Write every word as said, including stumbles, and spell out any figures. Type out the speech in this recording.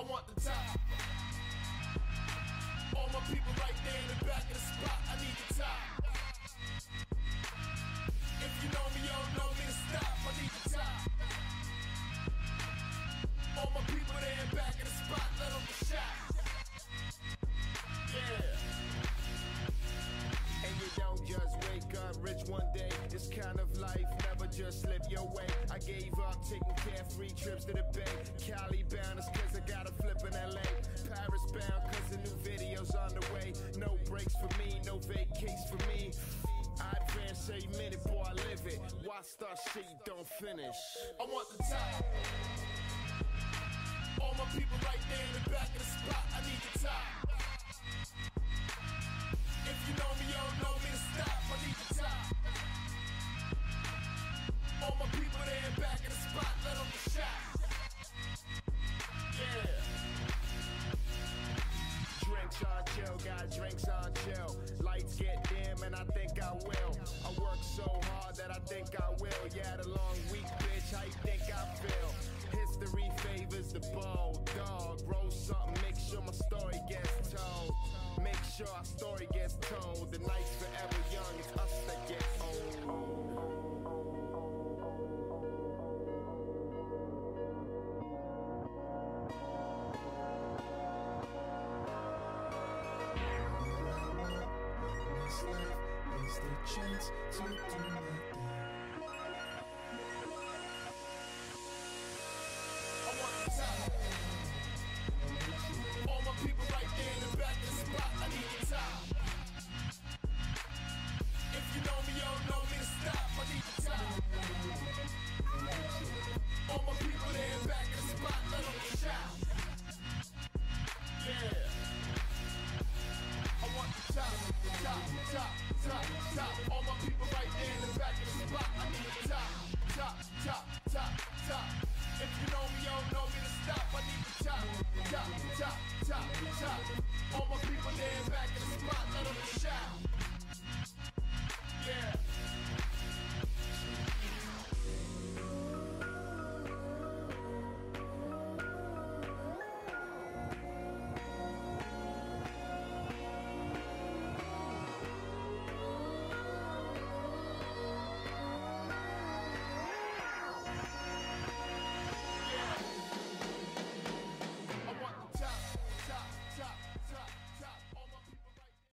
want the top. All my people right there in the back of the spot, I need the top. If you know me, you don't know me to stop, I need the top. All my people there in back of the spot, let them get shot. Yeah. And you don't just wake up rich one day. This kind of life never just slip your way. I gave up taking carefree trips to the Bay. Cali bound is cause I got a flip in L A. Paris bound cause the new video's on the way. No breaks for me, no vacays for me. I advance every minute, boy, I live it. Why start shit you don't finish? I want the top. All my people right there in the back of the spot, I need the top. If you know me, you don't know me to stop, I need the top. All my people there in back of the spot, let them get shot. Yeah. Drinks on chill, got drinks on chill. Lights get dim and I think I will. I work so hard that I think I will. Yeah, the long week, bitch, how you think I feel? History favors the bold dog. Roll something, make sure my story gets told. Make sure our story gets told. The night's forever young, it's us that get old. This life is the chance to do my